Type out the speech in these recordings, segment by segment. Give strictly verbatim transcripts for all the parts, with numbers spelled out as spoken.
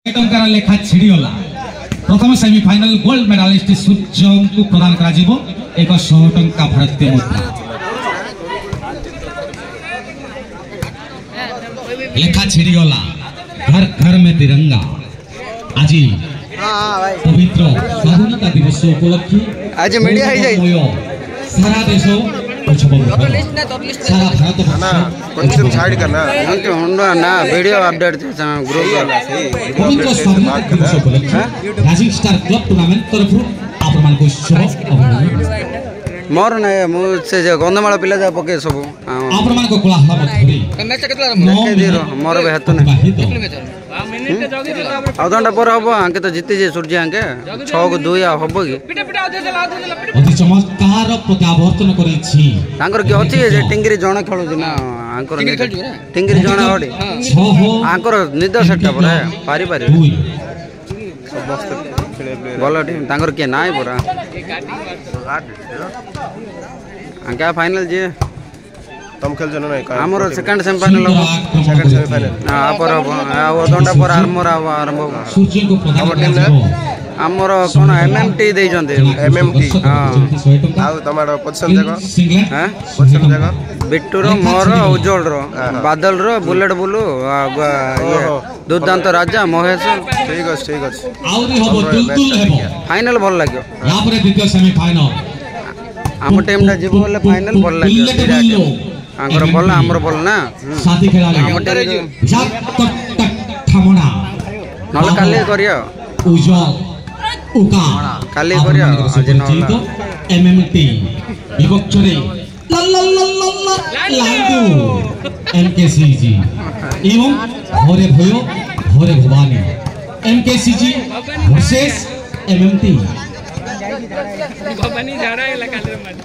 टंकार लेखा छिड़ीगला प्रथम semifinal gold मेडालिस्ट सूर्य को प्रदान करा जिवो एक सौ टंका भारतीय मुद्रा लेखा छिड़ीगला घर घर में तिरंगा आज पवित्र स्वाधीनता दिवस उपलक्षे आज मीडिया सारा देश सारा भारत కొంచెం సైడ్ కన్నా అంటే ఉండనా వీడియో అప్డేట్ చేసాం గ్రూప్ లో पवित्र स्वाधीनता दिवस उपलक्षे राइजिंग स्टार क्लब टूर्नामेंट तरफ आपण मान को शुभ अभिनंदन मोर नै मु से गंधमाल पिला जा पके सब आपण मान को कोलाहल मथुरी मैच केतला मैच देरो मोर बे हाथ नै आधा पर हबो अंके तो जीते जे सूर्य अंके छह को दो या हबो की अति चमत्कार प्रत्यावर्तन करै छी तांकर के अछि जे टिंगरी जण खेलु ना आंकर टिंगरी जण ओडी आंकर निद सेटा पर पारी पारी बोलो टीम तांकर के नाय पूरा अंका फाइनल जे तुम खेल जनो नै हमर सेकंड सेमीफाइनल सेकंड सेमीफाइनल हां पर आ ओदंडा पर आरंभ आरंभ सूर्य को प्रदान हमर कोन एमएमटी दे जंदे एमएमटी हां आ तमारो पोजीशन देखो हैं पोजीशन देखो बिट्टू रो मोर उज्जवल रो बादल रो बुलेट बुलू ये दुर्दांत राजा महेश ठीक अछि ठीक अछि आउरी हबो दुलदुल हेबो फाइनल भल लाग्यो या पर द्वितीय सेमीफाइनल हम टीम ना जीव बोले फाइनल भल लाग्यो आंकर बोल हमर बोल ना साथी खेलाड़ी हम टीम जात तक ठमना नल काले करियो उज्जवल उका काले करियो आज न एमएमटी विपक्षरे ला ला ला ला लागू एमकेसीजी एवं होरे भयो होरे Bhawani MKCG versus MMT Bhawani जा रहा है लगा ले मत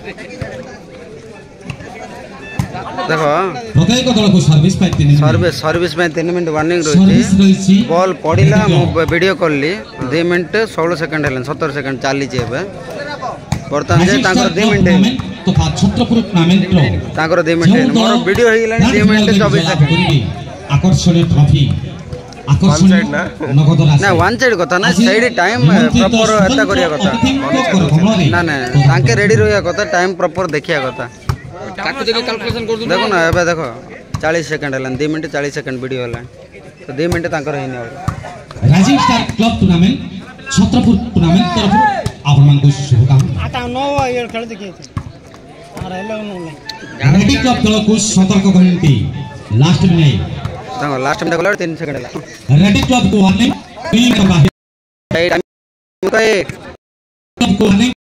देखो भगाई को दल को सर्विस पाइ तीन सर्विस सर्विस में तीन मिनट वार्निंग रही बॉल पड़िला मु वीडियो कॉल ली दो मिनट सोलह सेकंड हलन सत्तर सेकंड चाली जे बे वर्तमान जे तांकर दो मिनट तो छत्रपुर टूर्नामेंट रो तांकर दो मिनट मोर वीडियो हेलानी दो मिनट चौबीस सेकंड आकर्षणीय ट्रॉफी आकर्षणीय नगद राशि ना वन साइड कथा ना साइड टाइम प्रॉपर एता करिया कथा ना ना तांके रेडी रहया कथा टाइम प्रॉपर देखिया कथा ताकू देखो कैलकुलेशन कर दो देखो ना एबे देखो चालीस सेकंड हलन दो मिनट चालीस सेकंड वीडियो हलन तो दो मिनट तांकर हेनी rising star club tournament Chhatrapur tournament तरफ आपण मान को शुभकामना आता नो ये खेल देखिए अरे हेलो नो रेडी क्लब दल को सतर्क घंटी लास्ट में नहीं तांको लास्ट में देखो तीन सेकंड हला रेडी क्लब को वार्निंग टीम का बाहर टाइम कए क्लब को वार्निंग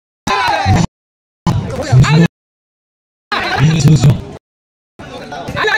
सुन